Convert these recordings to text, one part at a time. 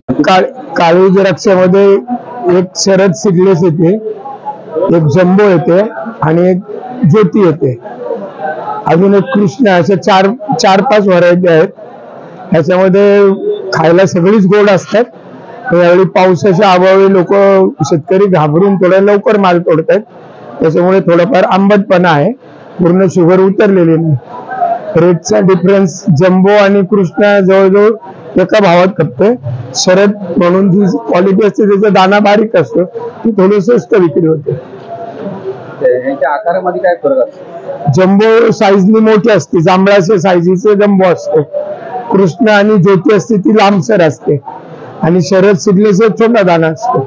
काळी द्राक्षामध्ये एक शरद सीडलेस येते, एक जम्बो येते आणि एक ज्योती येते, अजून एक कृष्ण, अशा चार पाच व्हरायटी आहेत. ह्याच्यामध्ये खायला सगळीच गोड असतात. यावेळी पावसाच्या अभावी लोक शेतकरी घाबरून थोड्या लवकर माल तोडतात, त्याच्यामुळे थोडाफार आंबटपणा आहे, पूर्ण शुगर उतरलेली नाही. रेटचा डिफरन्स जम्बो आणि कृष्णा जवळजवळ एका भावात खपते. शरद म्हणून जी क्वालिटी असते त्याचा दाना बारीक असतो, ती थोडी स्वस्त विक्री होते. आकारामध्ये काय फरक असतो? जम्बो साईजनी मोठी असते, जांभळाच्या साईजीचे जम्बो असते. कृष्ण आणि ज्योती असते ती लांबसर असते आणि शरद सीडलेस छोटा दाना असतो.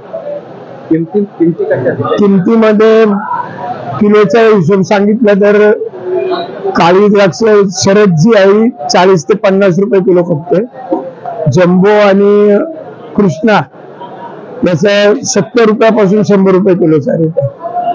किमतीमध्ये किलोचा हिशोब सांगितलं तर काळी द्राक्ष शरद जी आहे 40 ते 50 रुपये किलो खपते. जम्बो आणि कृष्णा याचा 70 रुपयापासून 100 रुपये किलोचा रेट आहे.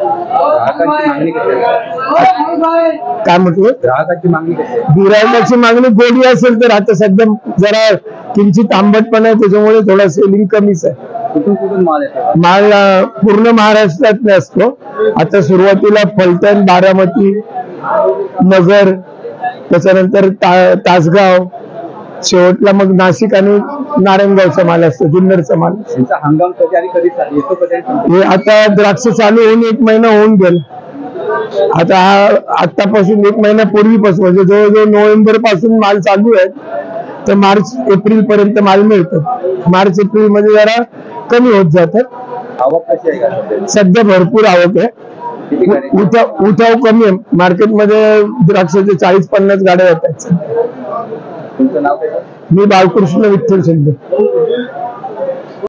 काय म्हटलं? गिरायकाची मागणी गोडी असेल तर आता सध्या जरा किंचित आंबटपणा आहे, त्याच्यामुळे थोडा सेलिंग कमीच आहे. माल पूर्ण महाराष्ट्रात असतो. आता सुरुवातीला फलटण, बारामती, नगर, त्याच्यानंतर तासगाव, शेवटला मग नाशिक आणि नारायणगावचा माल असतो, जुन्नरचा माल. हंगाम कधी आणि कधी हे आता द्राक्ष चालू होऊन 1 महिना होऊन गेला. आता आतापासून 1 महिन्यापूर्वीपासून म्हणजे जवळजवळ नोव्हेंबर पासून माल चालू आहे, तर मार्च एप्रिल पर्यंत माल मिळतो. मार्च एप्रिल मध्ये जरा कमी होत जातात. आवक कशी आहे? सध्या भरपूर आवक आहे. उठाव कमी आहे मार्केटमध्ये. द्राक्षाचे 40-50 गाड्या येतात. तुमचं नाव काय? मी बाळकृष्ण विठ्ठल शिंदे.